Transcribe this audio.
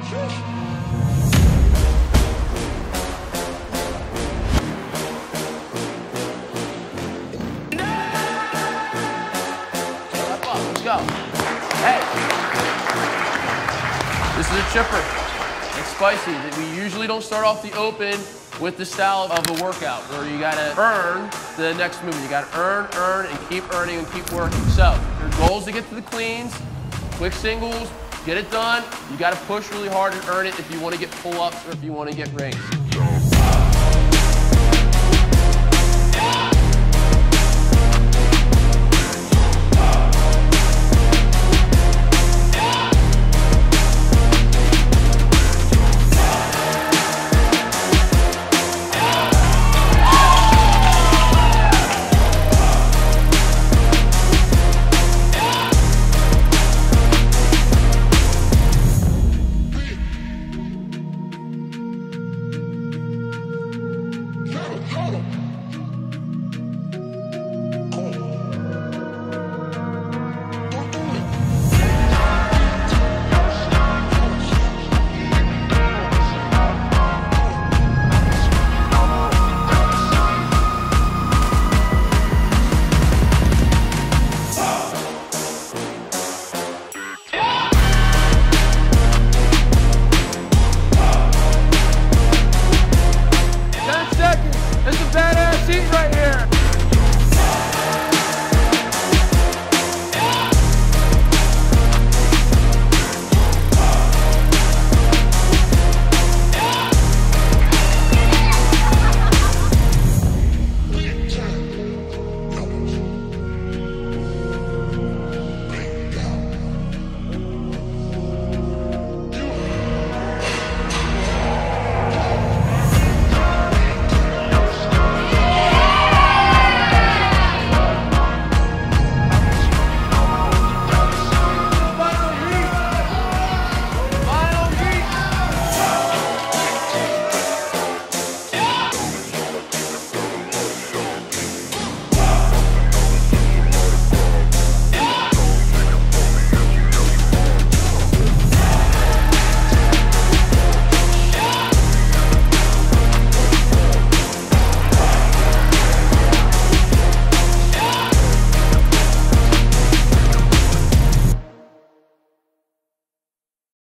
Let's go. Hey. This is a chipper. It's spicy. We usually don't start off the open with the style of a workout where you gotta earn the next movement. You gotta earn, and keep earning and keep working. So your goal is to get to the cleans, quick singles, get it done. You gotta push really hard and earn it if you wanna get pull-ups or if you wanna get rings.